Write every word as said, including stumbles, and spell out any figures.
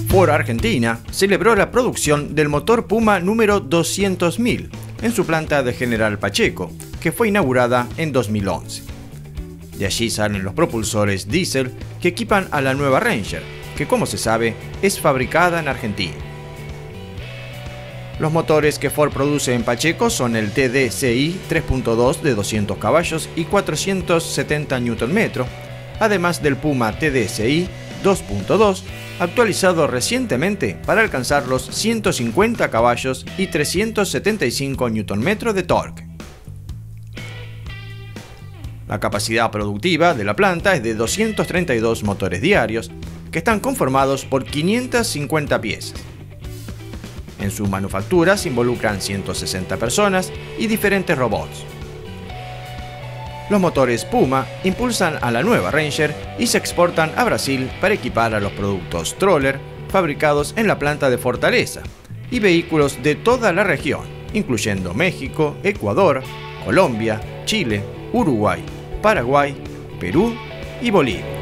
Ford Argentina celebró la producción del motor Puma número doscientos mil en su planta de General Pacheco, que fue inaugurada en dos mil once. De allí salen los propulsores diésel que equipan a la nueva Ranger, que como se sabe es fabricada en Argentina. Los motores que Ford produce en Pacheco son el T D C I tres punto dos de doscientos caballos y cuatrocientos setenta newton metros, además del Puma T D C I dos punto dos, actualizado recientemente para alcanzar los ciento cincuenta caballos y trescientos setenta y cinco newton metros de torque. La capacidad productiva de la planta es de doscientos treinta y dos motores diarios, que están conformados por quinientas cincuenta piezas. En su manufactura se involucran ciento sesenta personas y diferentes robots. Los motores Puma impulsan a la nueva Ranger y se exportan a Brasil para equipar a los productos Troller fabricados en la planta de Fortaleza y vehículos de toda la región, incluyendo México, Ecuador, Colombia, Chile, Uruguay, Paraguay, Perú y Bolivia.